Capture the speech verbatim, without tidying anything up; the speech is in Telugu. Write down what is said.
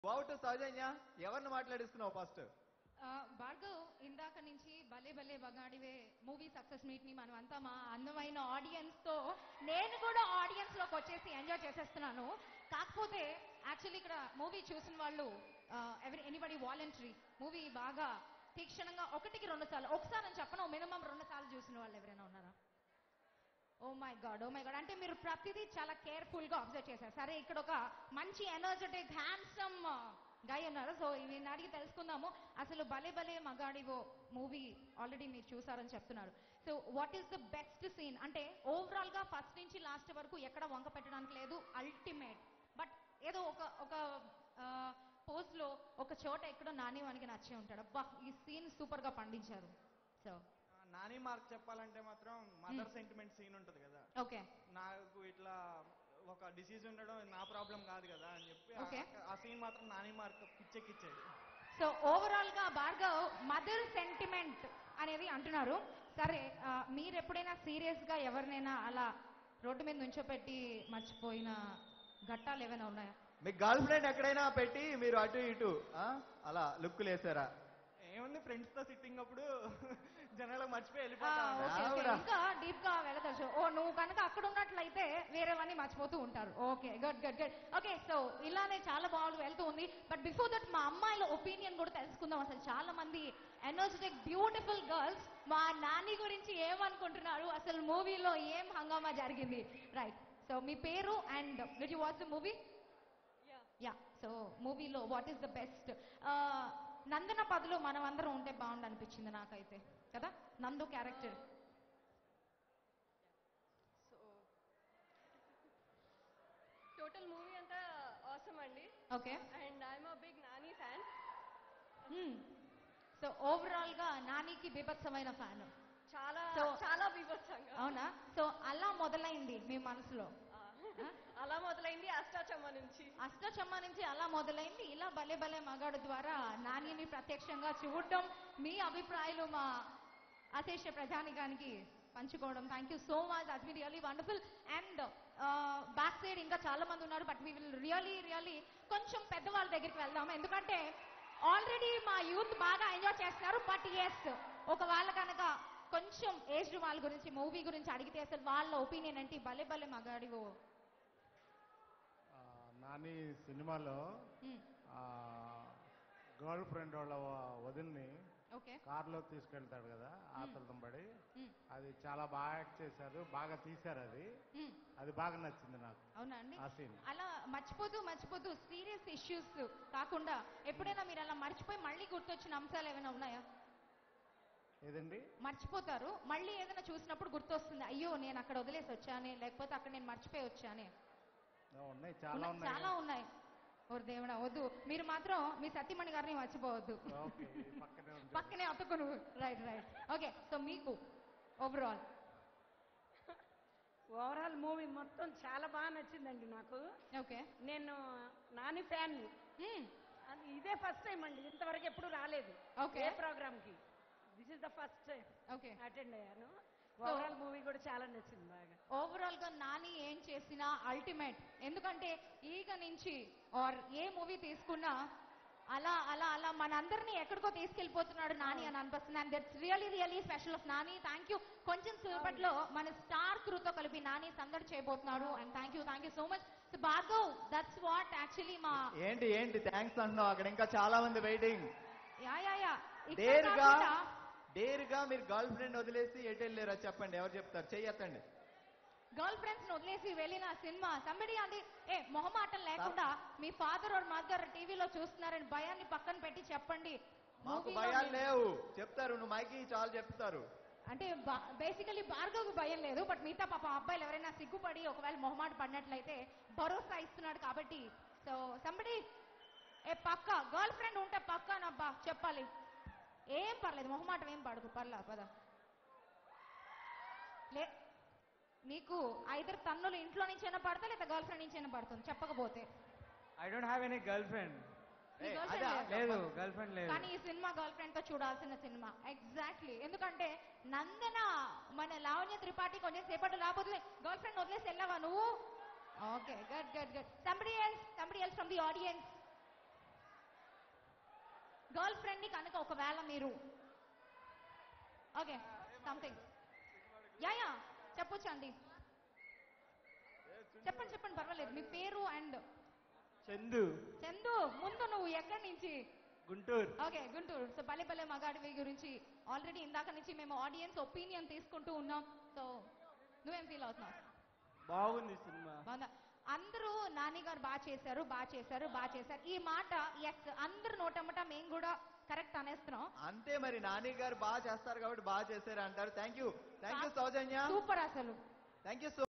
వాట్ సౌజన్య ఎవరిని మాట్లాడిస్తున్నావు ఫస్ట్? భార్గవ్, ఇందాక నుంచి భలే భలే బగాడివే మూవీ సక్సెస్ మీట్ ని మనం అంతా మా అందమైన ఆడియన్స్ తో నేను కూడా ఆడియన్స్ లోకి వచ్చేసి ఎంజాయ్ చేసేస్తున్నాను. కాకపోతే యాక్చువల్లీ ఇక్కడ మూవీ చూసిన వాళ్ళు ఎవరి ఎనీబడి వాలంటరీ మూవీ బాగా తీక్షణంగా ఒకటికి రెండు సార్లు, ఒకసారి అని చెప్పను, మినిమం రెండు సార్లు చూసిన వాళ్ళు ఎవరైనా ఉన్నారా? Oh my God, oh my God. అంటే మీరు ప్రతిదీ చాలా కేర్ఫుల్ గా అబ్జర్వ్ చేశారు. సరే, ఇక్కడ ఒక మంచి ఎనర్జెటిక్ హ్యాండ్సమ్ గై ఉన్నారు. సో ఈయన అడిగి తెలుసుకుందాము. అసలు భలే భలే మగాడివో మూవీ ఆల్రెడీ మీరు చూసారని చెప్తున్నారు. So what is the best scene? అంటే ఓవరాల్ గా ఫస్ట్ నుంచి లాస్ట్ వరకు ఎక్కడ వంక పెట్టడానికి లేదు, అల్టిమేట్. బట్ ఏదో ఒక ఒక పోస్ట్ లో ఒక చోట ఎక్కడో నాని వానికి నచ్చే ఉంటాడు, అబ్బా ఈ సీన్ సూపర్ గా పండించారు. సో నాని మార్క్ చెప్పాలంటే మాత్రం మదర్ సెంటిమెంట్ సీన్ ఉంటది కదా. ఓకే, నాకు ఇట్లా ఒక డిసీజ్ ఉండడం నా ప్రాబ్లం కాదు కదా అని చెప్పి Okay. ఆ సీన్ మాత్రం నాని మార్క్ పిచ్చెక్కిచ్చేది. సో ఓవరాల్ గా భార్గవ్ మదర్ సెంటిమెంట్ అనేది అంటున్నారు. సరే, మీరు ఎప్పుడైనా సీరియస్ గా ఎవరినైనా అలా రోడ్డు మీద నుంచోపెట్టి మర్చిపోయిన ఘట్టాలు ఏమైనా ఉన్నాయా? మీ గర్ల్ ఫ్రెండ్ ఎక్కడైనా పెట్టి మీరు అటు ఇటు ఆ? అలా లుక్కులు వేసారా? ఏముంది, ఫ్రెండ్స్ తో సిట్టింగ్ అప్పుడు జనాలకు మర్చిపోయి ఆ, వెళ్ళిపోతా ఓకే, ఓకే. ఆవిడ. ఇంకా డీప్ గా వెళ్ళదచ్చు. ఓ నువ్వు కనుక అక్కడ ఉన్నట్లయితే వేరేవన్నీ మర్చిపోతూ ఉంటారు. Okay, good good good. Okay, so ఇలానే చాలా బాగా వెళ్తూ ఉంది. బట్ బిఫోర్ దట్ మా అమ్మాయిల ఒపీనియన్ కూడా తెలుసుకుందాం. అసలు చాలా మంది ఎనర్జెటిక్ బ్యూటిఫుల్ గర్ల్స్ మా నాని గురించి ఏమనుకుంటున్నారు, అసలు మూవీలో ఏం హంగామా జరిగింది. రైట్, సో మీ పేరు and did you watch the movie? Yeah, so మూవీలో వాట్ ఈస్ ద బెస్ట్? నందన పదలో మనం అందరం ఉంటే బాగుండు అనిపించింది నాకైతే కదా, Nandu character. So total movie అంతా ఆసమ్ అండి. Okay, and I'm a big Nani fan. So overall గా నానికి బీభత్సమైన ఫ్యాన్. చాలా So- చాలా బీభత్సంగా. అవునా? సో అలా మొదలైంది మీ మనసులో? ఆ, అలా మొదలైంది అష్టాచమ్మ నుంచి. అష్టచమ్మ నుంచి అలా మొదలైంది. ఇలా భలే భలే మగాడు ద్వారా నానిని ప్రత్యక్షంగా చూడటం, మీ అభిప్రాయాలు మా అశేష ప్రజానికానికి పంచుకోవడం. Thank you so much, as be really wonderful. And back side ఇంకా చాలా మంది ఉన్నారు. But we will really really కొంచెం పెద్దవాళ్ళ దగ్గరికి వెళ్దాము, ఎందుకంటే ఆల్రెడీ మా యూత్ బాగా ఎంజాయ్ చేస్తున్నారు. బట్ ఎస్, ఒక వాళ్ళ కనుక కొంచెం ఏజ్డ్ వాళ్ళ గురించి మూవీ గురించి అడిగితే అసలు వాళ్ళ ఒపీనియన్ ఏంటి? భలే భలే మగాడివో. ఆ, నాని సినిమాలో గర్ల్ ఫ్రెండ్ వాళ్ళ వదిలిని ఓకే, కారులో తీసుకెళ్తాడు కదా ఆతలతో పడి, అది చాలా బాగా యాక్ట్ చేశారు, బాగా తీశారు. అది అది బాగా నచ్చింది నాకు అవునా అండి? ఆ సీన్. అలా మర్చిపోతూ మర్చిపోతూ సీరియస్ ఇష్యూస్ కాకుండా ఎప్పుడైనా మీరు అలా మర్చిపోయి మళ్ళీ గుర్తొచ్చిన అంశాలు ఏమైనా ఉన్నాయా? ఏదండి? మర్చిపోతారు, మళ్ళీ ఏదైనా చూసినప్పుడు గుర్తొస్తుంది, అయ్యో నేను అక్కడ వదిలేసి వచ్చానే, లేకపోతే అక్కడ నేను మర్చిపోయి వచ్చానే. ఆ, ఉన్నాయి, చాలా ఉన్నాయి, ఉన్నాయి. చాలా ఉన్నాయి. ఓర్ దేవుడా, వద్దు, మీరు మాత్రం మీ సతీమణి గారిని మర్చిపోవద్దు. ఓకే, ఈ పక్కనే ఉంది. పక్కనే అతుకును. Right right okay. సో మీకు ఓవరాల్ ఓవరాల్ మూవీ మొత్తం చాలా బాగా నచ్చిందండి నాకు. ఓకే, నేను నాని ఫ్యాన్. అది ఇదే ఫస్ట్ టైం అండి, ఇంతవరకు ఎప్పుడు రాలేదు Okay. ఏ ప్రోగ్రామ్ కి. This is the first time okay. Attend అయ్యాను. ఓవరాల్ మూవీ కూడా చాలా నచ్చింది బాగా. ఓవరాల్ గా నాని ఏం చేసినా అల్టిమేట్. ఎందుకంటే ఈగ నుంచి ఆర్ ఏ మూవీ తీసుకున్నా అలా అలా అలా మనందరినీ ఎక్కడికో తీసుకెళ్లిపోతున్నాడు నాని అని అనిపిస్తుంది. And that's really really special of Nani. Thank you. కొంచెం సేపట్లో మన స్టార్ క్రూతో కలిపి నాని సందడి చేయబోతున్నాడు. And thank you thank you so much. So Bhargav, that's what actually మా ఏంటి ఏంటి థ్యాంక్స్ అంటున్నావు? అక్కడ ఇంకా చాలా మంది వెయిటింగ్. యా యా యా ఇక్కడ డేరుగా కాకుండా డేరుగా మీరు గర్ల్ ఫ్రెండ్ వదిలేసి ఎటు వెళ్ళారా చెప్పండి, ఎవరు చెప్తారు? చెయ్యొద్దండి. గర్ల్ ఫ్రెండ్స్ వదిలేసి వెళ్ళిన సినిమా సంబడి అంది. ఏ మొహమాటం లేకుండా మీ ఫాదర్ ఆర్ మదర్ టీవీలో చూస్తున్నారని భయాన్ని పక్కన పెట్టి చెప్పండి. మాకు Movie లో భయాలు మీరు- లేవు, చెప్తారు. నువ్వు మైకి చాలు చెప్తారు. అంటే బేసికలీ భార్గవ్కి భయం లేదు, బట్ మిగతా పాప అబ్బాయిలు ఎవరైనా సిగ్గుపడి ఒకవేళ మొహమాట పడినట్లయితే భరోసా ఇస్తున్నాడు కాబట్టి. సో సంబడి ఏ పక్క గర్ల్ ఫ్రెండ్ ఉంటే పక్కానబ్బా చెప్పాలి, ఏం పర్లేదు, మొహమాటం ఏం పడకు, పర్లా పద. లే, నీకు ఐదరు తన్నులు ఇంట్లో నుంచైనా పడతా లేదా గర్ల్ ఫ్రెండ్ నుంచైనా పడుతుంది చెప్పకపోతే. I don't have any girl friend. నీ ఏ, girl అదే, friend లేదు. లేదు, గర్ల్ ఫ్రెండ్ లేదు. కానీ ఈ సినిమా గర్ల్ ఫ్రెండ్ తో చూడాల్సిన సినిమా ఎగ్జాక్ట్లీ. ఎందుకంటే నందన మన లావణ్య త్రిపాఠి కొంచెం సేపటి లేకపోతే గర్ల్ ఫ్రెండ్ వదిలేసి వెళ్ళావా నువ్వు? Okay, good good good. Somebody else somebody else from the audience. Girl friend ని కనుక ఒకవేళ మీరు ఓకే సంథింగ్ యా యా చెప్పొచ్చు అండి చెప్పండి చెప్పండి పర్వాలేదు మీ పేరు అండ్ చందు చందు ముందు నువ్వు ఎక్కడి నుంచి గుంటూరు ఓకే గుంటూరు సో భలే భలే మగాడివి గురించి ఆల్రెడీ ఇందాక నుంచి మేము ఆడియన్స్ ఒపీనియన్ తీసుకుంటూ ఉన్నాం సో నువ్వేం ఫీల్ అవుతున్నావు బాగుంది సినిమా బాగుందా అందరూ నాని గారు బాగా చేశారు బాగా చేశారు బాగా చేశారు ఈ మాట ఎస్ అందరు నోటమ్మట మేము కూడా కరెక్ట్ అనేస్తున్నాం అంతే మరి నాని గారు బాగా చేస్తారు కాబట్టి బాగా చేశారు అంటారు thank you thank you Soujanya super అసలు థ్యాంక్ యూ